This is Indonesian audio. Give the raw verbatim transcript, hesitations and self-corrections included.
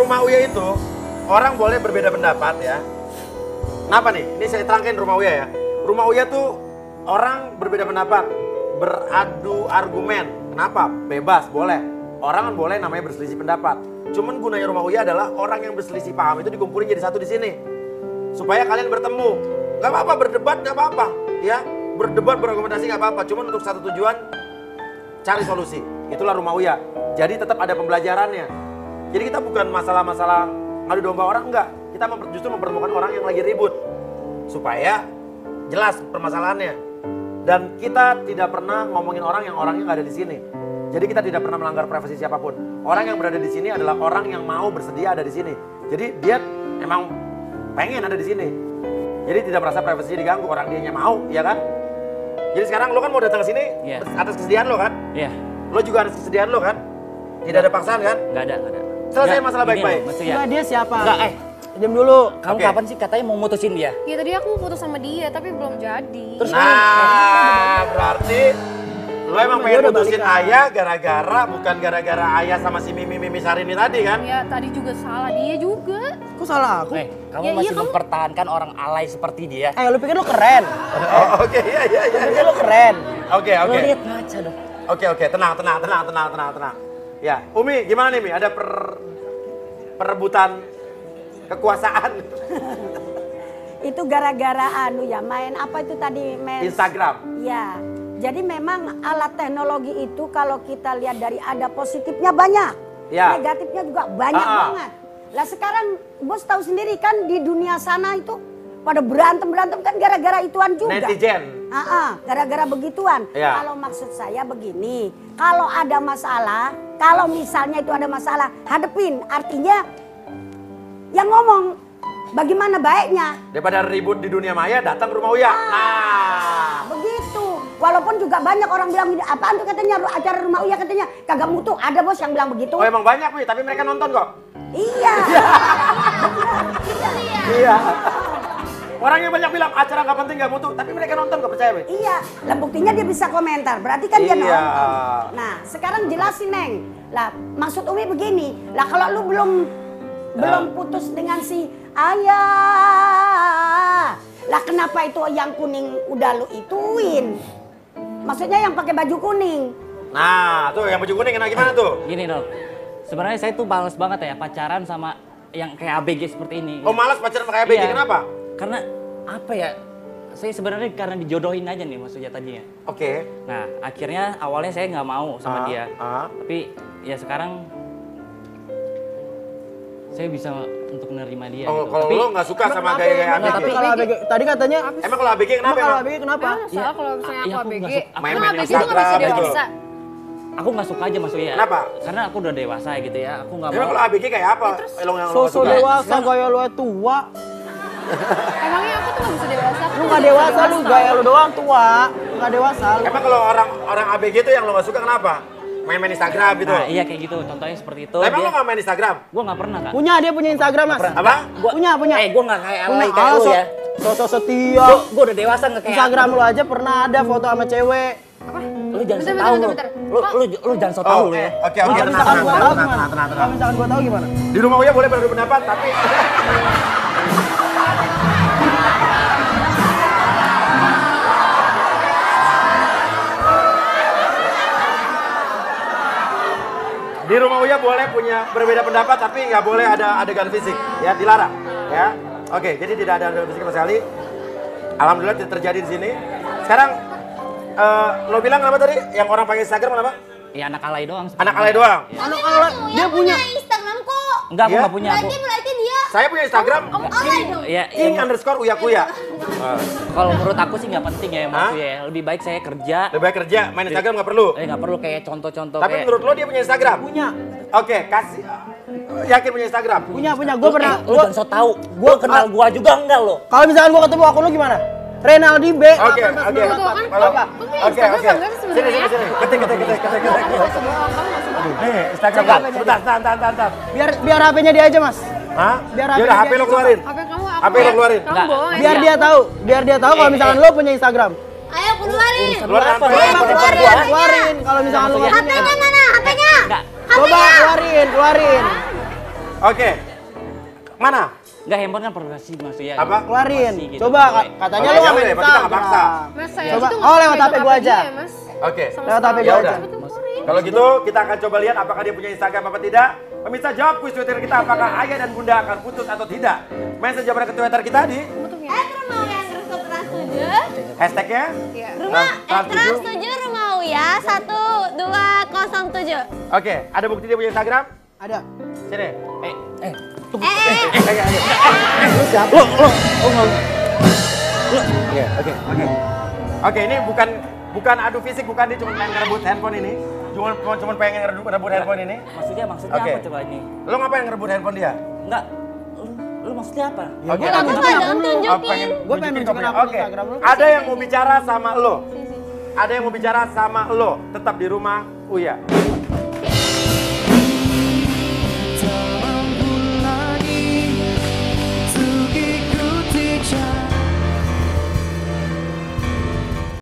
rumah Uya itu orang boleh berbeda pendapat ya. Kenapa nih? Ini saya terangkan rumah Uya ya. Rumah Uya tuh orang berbeda pendapat, beradu argumen. Kenapa? Bebas, boleh. Orang kan boleh namanya berselisih pendapat. Cuman gunanya rumah Uya adalah orang yang berselisih paham itu dikumpulin jadi satu di sini. Supaya kalian bertemu. Gak apa-apa berdebat, gak apa-apa. Ya, berdebat, berargumentasi gak apa-apa. Cuman untuk satu tujuan, cari solusi. Itulah rumah Uya. Jadi tetap ada pembelajarannya. Jadi kita bukan masalah-masalah ngadu domba orang, enggak. Kita justru mempertemukan orang yang lagi ribut. Supaya jelas permasalahannya. Dan kita tidak pernah ngomongin orang yang orangnya nggak ada di sini. Jadi kita tidak pernah melanggar privasi siapapun. Orang yang berada di sini adalah orang yang mau bersedia ada di sini. Jadi dia emang pengen ada di sini. Jadi tidak merasa privasinya diganggu, orang dianya mau, ya kan? Jadi sekarang lo kan mau datang ke sini yeah. atas kesediaan lo kan? Iya. Yeah. Lo juga atas kesediaan lo kan? Tidak ada paksaan kan? Nggak ada, nggak ada. Selesai masalah baik-baik. Enggak, dia siapa? Enggak, eh. Diam dulu. Kamu okay. kapan sih katanya mau mutusin dia? Ya tadi aku putus sama dia, tapi belum jadi. Terus nah, berarti lo emang pengen putusin Ayah gara-gara, bukan gara-gara Ayah sama si Mimi Mimi Sarini tadi kan? Ya tadi juga salah dia juga. Kok salah aku? Eh, kamu ya, masih iya, mempertahankan kamu... orang alay seperti dia. Eh, lu pikir lu keren? Oh, oke, iya, iya, iya. Lu pikir lu keren? Oke, oke. Lo lihat ngaca dong. Oke, oke, tenang, tenang, tenang, tenang, tenang, tenang. Ya, Umi, gimana nih, Mi? Ada per... perebutan kekuasaan? Itu gara-gara anu ya, main apa itu tadi? Main... Instagram? Ya, jadi memang alat teknologi itu kalau kita lihat dari ada positifnya banyak. Ya. Negatifnya juga banyak ah, banget. Lah sekarang bos tahu sendiri kan di dunia sana itu pada berantem-berantem kan gara-gara ituan juga. Netizen. Ah, ah, gara-gara begituan. Ya. Kalau maksud saya begini, kalau ada masalah, kalau misalnya itu ada masalah, hadepin. Artinya yang ngomong bagaimana baiknya. Daripada ribut di dunia maya, datang ke rumah Uya. Nah, nah. begitu. Walaupun juga banyak orang bilang, apaan tuh katanya acara rumah Uya katanya kagak mutu. Ada bos yang bilang begitu. Oh emang banyak nih, tapi mereka nonton kok. Iya. Iya. Orang yang banyak bilang acara nggak penting nggak mutu, tapi mereka nonton kok, percaya, Be? Iya. Lah buktinya dia bisa komentar, berarti kan iya. dia nonton. Nah sekarang jelasin Neng. Lah maksud Umi begini. Lah kalau lu belum uh. belum putus dengan si Ayah, lah kenapa itu yang kuning udah lu ituin? Maksudnya yang pakai baju kuning. Nah, tuh yang baju kuning enak gimana tuh? Gini dong, sebenarnya saya tuh males banget ya pacaran sama yang kayak A B G seperti ini. Oh malas pacaran sama kayak A B G, iya. Kenapa? Karena apa ya, saya sebenarnya karena dijodohin aja nih maksudnya tadinya. Oke. Okay. Nah akhirnya awalnya saya nggak mau sama uh, dia, uh. tapi ya sekarang saya bisa untuk menerima dia. Oh, gitu. kalau lo nggak suka sama gaya-gaya A B G? Tapi kalau A B G, tadi katanya... Emang kalau A B G kenapa? Emang kalau A B G kenapa? Emang salah kalau misalnya aku A B G? Main-main A B G itu nggak bisa dewasa? Aku nggak suka aja maksudnya. Kenapa? Karena aku udah dewasa gitu ya, aku nggak mau. Emang kalau A B G kayak apa? Ya, Sosok dewasa, gaya lu tua. Emangnya aku tuh nggak bisa dewasa? Lu nggak dewasa, lu gaya lu doang tua. Nggak dewasa. Emang kalau orang orang A B G itu yang lo nggak suka kenapa? Main-main Instagram gitu? Nah, iya kayak gitu, contohnya seperti itu. Nah, emang dia... lo nggak main Instagram? Gua nggak pernah Kak. Punya, dia punya Instagram Mas. Apa? Gua, punya, punya. Eh, gua nggak kayak alay kayak ah, lu so, ya. Sosok setia. Gua, gua udah dewasa nggak kayak Instagram lu aja pernah ada foto sama cewek. Apa? Lu jangan so bentar, tau bentar, lu. bentar. Lu, lu, lu jangan so tau lu ya. Oke, oke, Kalau misalkan gua tahu gimana? Kalau misalkan gua tahu gimana? Di rumah Uya boleh berbeda pendapat, tapi... Di rumah Uya boleh punya berbeda pendapat, tapi nggak boleh ada adegan fisik, ya dilarang, ya. Oke, jadi tidak ada adegan fisik sama sekali. Alhamdulillah tidak terjadi di sini. Sekarang, uh, lo bilang kenapa tadi? Yang orang pakai Instagram kenapa? Ya anak alay doang. Anak alay doang. Ya. Anak alay, dia punya Instagram kok. Enggak, aku ya? nggak punya. Berarti berarti dia. Saya punya Instagram. Kamu alay dong. Ya, King ya, underscore Uya Kuya. Uh, kalau menurut aku sih nggak penting ya maksudnya. Lebih baik saya kerja. Lebih baik kerja, main Instagram nggak perlu. Eh nggak perlu kayak contoh-contoh. Tapi kayak... menurut lo dia punya Instagram? punya. Oke, kasih. Yakin punya Instagram? Punya, punya. Gua pernah. Eh, lu jangan so tau. Gua kenal gua juga enggak lo. Kalau misalkan gua ketemu akun lu gimana? Renaldi B. Oke, oke. Kalau Oke, oke. Sini, sini, sini. Ketik, ketik, ketik, ketik, ketik. Nih, Instagram. Sebentar, tahan, tahan, tahan, tahan. Biar biar H P-nya dia aja, Mas. Hah? Biar Yaudah, H P lo keluarin. H P kamu aku. H P lo keluarin. Kamu bohong aja. Biar dia tahu, biar dia tahu kalau misalkan lo punya Instagram. Ayo keluarin. Keluarin H P. Keluarin, keluarin. Kalau misalkan lo nggak H punya. P-nya mana? H P-nya. Enggak. Coba keluarin, keluarin. Oke. Mana? Enggak, handphone kan privasi Mas ya. Apa? Keluarin. Privasi gitu. Coba ka- katanya Oke, lu ya nggak main udah, berarti kita nggak paksa. Instagram. Mas saya Coba. itu Oh, nggak lewat pegang H P gua dia aja. ya, Mas. Oke. Sama Lewat H P sekali. gua Ya aja. udah. Kalau gitu kita akan coba lihat apakah dia punya Instagram apa tidak. Pemirsa jawab kuis Twitter kita apakah ayah dan bunda akan putus atau tidak. Main saja pada ke Twitter kita di Bentuknya. Eh, rumah Uya terus trans tujuh. hashtagnya. Iya. Rumah eh, Trans trans tujuh. tujuh rumah Uya satu dua nol tujuh. Oke, ada bukti dia punya Instagram? Ada. Sini. Eh, eh. Eh, eh, eh. Eh, ayo, ayo. Lu siapa? Lo, lo, lo nggak. Oke, oke, oke. Oke, ini bukan bukan adu fisik, bukan dia cuma pengen ngerebut handphone ini. Cuma cuma pengen ngerebut ngerebut handphone ini. Maksudnya maksudnya Oke. apa coba ini? Lo ngapain ngerebut handphone dia? Enggak. Lu, lu maksudnya apa? Ya, Oke, gua kamu nggak nggak tahu. dong, tunjukin. Oh, pengen Gua pengen nunjukin nunjukin kamu. akun Oke. Instagram lu. Ada yang mau bicara sama lo. Ada yang mau bicara sama lo. Tetap di rumah Uya.